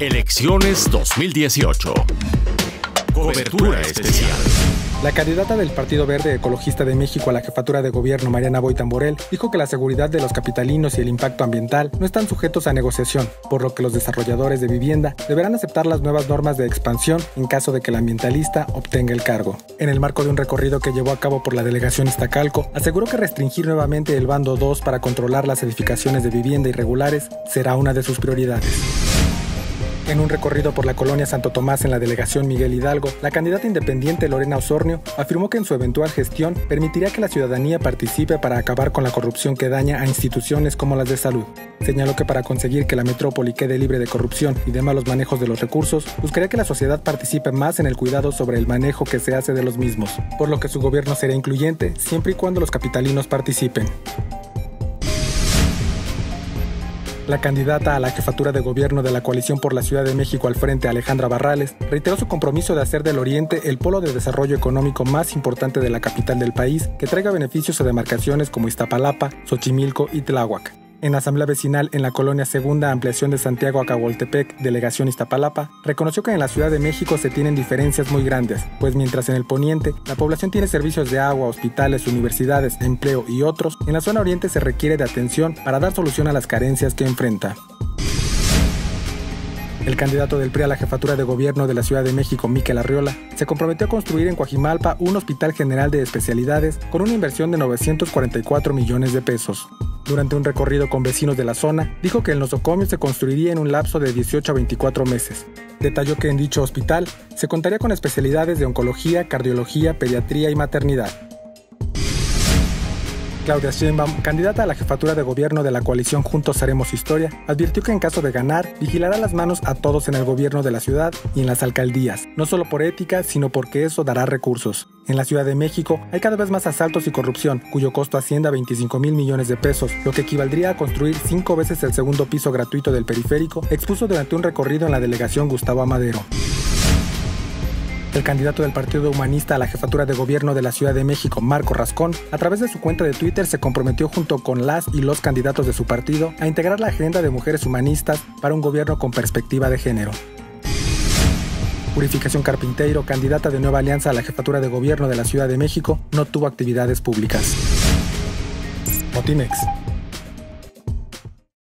Elecciones 2018. Cobertura especial. La candidata del Partido Verde Ecologista de México a la jefatura de gobierno, Mariana Boy Tamborel, dijo que la seguridad de los capitalinos y el impacto ambiental no están sujetos a negociación, por lo que los desarrolladores de vivienda deberán aceptar las nuevas normas de expansión en caso de que el ambientalista obtenga el cargo. En el marco de un recorrido que llevó a cabo por la delegación Iztacalco, aseguró que restringir nuevamente el bando 2 para controlar las edificaciones de vivienda irregulares será una de sus prioridades. En un recorrido por la colonia Santo Tomás en la delegación Miguel Hidalgo, la candidata independiente Lorena Osornio afirmó que en su eventual gestión permitiría que la ciudadanía participe para acabar con la corrupción que daña a instituciones como las de salud. Señaló que para conseguir que la metrópoli quede libre de corrupción y de malos manejos de los recursos, buscaría que la sociedad participe más en el cuidado sobre el manejo que se hace de los mismos, por lo que su gobierno será incluyente siempre y cuando los capitalinos participen. La candidata a la jefatura de gobierno de la Coalición por la Ciudad de México al Frente, Alejandra Barrales, reiteró su compromiso de hacer del Oriente el polo de desarrollo económico más importante de la capital del país, que traiga beneficios a demarcaciones como Iztapalapa, Xochimilco y Tláhuac. En asamblea vecinal en la colonia Segunda Ampliación de Santiago Acahualtepec, delegación Iztapalapa, reconoció que en la Ciudad de México se tienen diferencias muy grandes, pues mientras en el poniente la población tiene servicios de agua, hospitales, universidades, empleo y otros, en la zona oriente se requiere de atención para dar solución a las carencias que enfrenta. El candidato del PRI a la jefatura de gobierno de la Ciudad de México, Miquel Arriola, se comprometió a construir en Coajimalpa un hospital general de especialidades con una inversión de 944 millones de pesos. Durante un recorrido con vecinos de la zona, dijo que el nosocomio se construiría en un lapso de 18 a 24 meses. Detalló que en dicho hospital se contaría con especialidades de oncología, cardiología, pediatría y maternidad. Claudia Sheinbaum, candidata a la jefatura de gobierno de la coalición Juntos Haremos Historia, advirtió que en caso de ganar, vigilará las manos a todos en el gobierno de la ciudad y en las alcaldías, no solo por ética, sino porque eso dará recursos. En la Ciudad de México hay cada vez más asaltos y corrupción, cuyo costo asciende a 25,000 millones de pesos, lo que equivaldría a construir 5 veces el segundo piso gratuito del periférico, expuso durante un recorrido en la delegación Gustavo Amadero. El candidato del Partido Humanista a la jefatura de gobierno de la Ciudad de México, Marco Rascón, a través de su cuenta de Twitter se comprometió junto con las y los candidatos de su partido a integrar la agenda de mujeres humanistas para un gobierno con perspectiva de género. Purificación Carpinteiro, candidata de Nueva Alianza a la jefatura de gobierno de la Ciudad de México, no tuvo actividades públicas. Notimex.